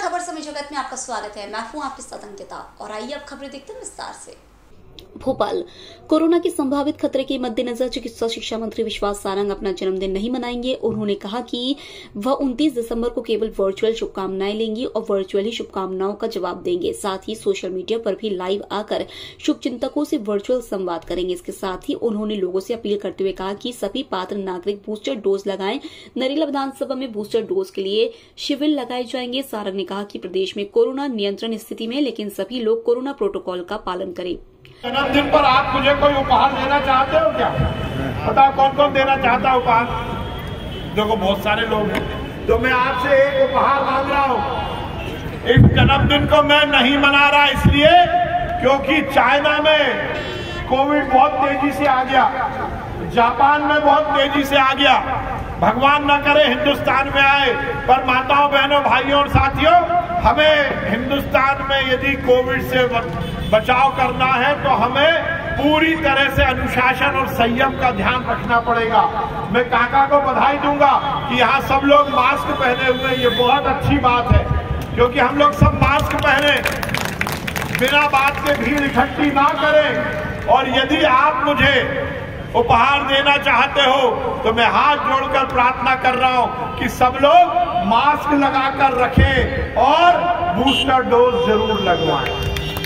खबर समय जगत में आपका स्वागत है। मैं हूं आपके साथ अंकिता और आइए अब खबरें देखते हैं विस्तार से। भोपाल कोरोना के संभावित खतरे के मद्देनजर चिकित्सा शिक्षा मंत्री विश्वास सारंग अपना जन्मदिन नहीं मनाएंगे। उन्होंने कहा कि वह 29 दिसंबर को केवल वर्चुअल शुभकामनाएं लेंगी और वर्चुअल ही शुभकामनाओं का जवाब देंगे। साथ ही सोशल मीडिया पर भी लाइव आकर शुभचिंतकों से वर्चुअल संवाद करेंगे। इसके साथ ही उन्होंने लोगों से अपील करते हुए कहा कि सभी पात्र नागरिक बूस्टर डोज लगाएं। नरेला विधानसभा में बूस्टर डोज के लिए शिविर लगाए जाएंगे। सारंग ने कहा कि प्रदेश में कोरोना नियंत्रण स्थिति में, लेकिन सभी लोग कोरोना प्रोटोकॉल का पालन करें। जन्मदिन पर आप मुझे कोई उपहार देना चाहते हो क्या? बताओ कौन कौन देना चाहता है उपहार? देखो बहुत सारे लोग हैं, तो मैं आपसे एक उपहार मांग रहा हूँ। इस जन्मदिन को मैं नहीं मना रहा इसलिए क्योंकि चाइना में कोविड बहुत तेजी से आ गया, जापान में बहुत तेजी से आ गया। भगवान न करे हिंदुस्तान में आए, पर माताओं बहनों भाइयों और साथियों, हमें हिंदुस्तान में यदि कोविड से बचाव करना है तो हमें पूरी तरह से अनुशासन और संयम का ध्यान रखना पड़ेगा। मैं काका को बधाई दूंगा कि यहाँ सब लोग मास्क पहने हुए, ये बहुत अच्छी बात है क्योंकि हम लोग सब मास्क पहने, बिना बात के भीड़ इकट्ठी ना करें। और यदि आप मुझे उपहार देना चाहते हो तो मैं हाथ जोड़कर प्रार्थना कर रहा हूं कि सब लोग मास्क लगाकर रखें और बूस्टर डोज जरूर लगवाएं।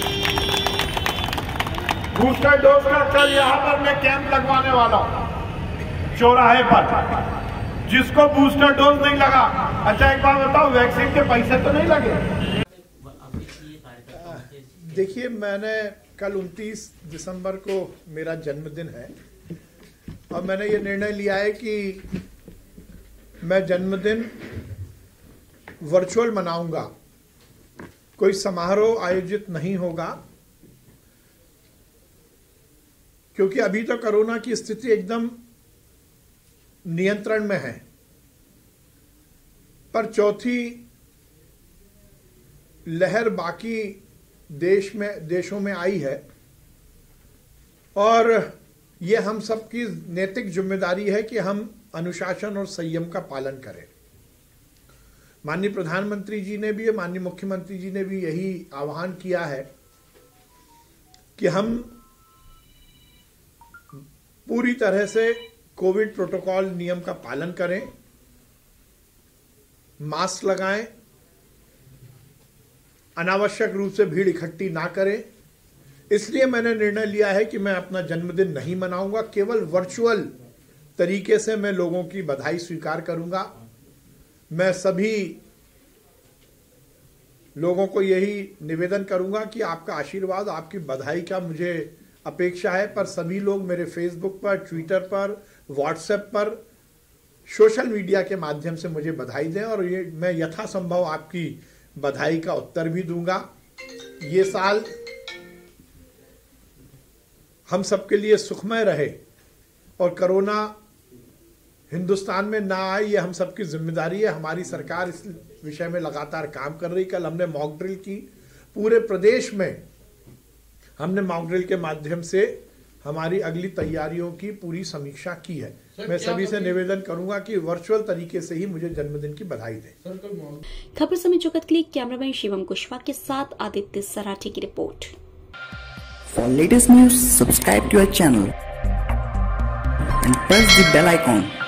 बूस्टर डोज का कल यहां पर मैं कैंप लगवाने वाला हूं चौराहे पर। जिसको बूस्टर डोज नहीं लगा, अच्छा एक बात बताओ, वैक्सीन के पैसे तो नहीं लगे? देखिए, मैंने कल 29 दिसंबर को मेरा जन्मदिन है और मैंने ये निर्णय लिया है कि मैं जन्मदिन वर्चुअल मनाऊंगा, कोई समारोह आयोजित नहीं होगा क्योंकि अभी तो कोरोना की स्थिति एकदम नियंत्रण में है, पर चौथी लहर बाकी देशों में आई है और ये हम सबकी नैतिक जिम्मेदारी है कि हम अनुशासन और संयम का पालन करें। माननीय प्रधानमंत्री जी ने भी, माननीय मुख्यमंत्री जी ने भी यही आह्वान किया है कि हम पूरी तरह से कोविड प्रोटोकॉल नियम का पालन करें, मास्क लगाएं, अनावश्यक रूप से भीड़ इकट्ठी ना करें। इसलिए मैंने निर्णय लिया है कि मैं अपना जन्मदिन नहीं मनाऊंगा, केवल वर्चुअल तरीके से मैं लोगों की बधाई स्वीकार करूंगा। मैं सभी लोगों को यही निवेदन करूंगा कि आपका आशीर्वाद, आपकी बधाई का मुझे अपेक्षा है, पर सभी लोग मेरे फेसबुक पर, ट्विटर पर, व्हाट्सएप पर, सोशल मीडिया के माध्यम से मुझे बधाई दें और ये मैं यथासंभव आपकी बधाई का उत्तर भी दूंगा। ये साल हम सबके लिए सुखमय रहे और कोरोना हिंदुस्तान में ना आए, ये हम सबकी जिम्मेदारी है। हमारी सरकार इस विषय में लगातार काम कर रही। कल हमने मॉक ड्रिल की, पूरे प्रदेश में हमने मॉक ड्रिल के माध्यम से हमारी अगली तैयारियों की पूरी समीक्षा की है। मैं सभी से निवेदन करूंगा कि वर्चुअल तरीके से ही मुझे जन्मदिन की बधाई दें। खबर समय जगत के लिए कैमरामैन शिवम कुशवाहा के साथ आदित्य सराठी की report. For latest news, subscribe to our channel and press the bell icon.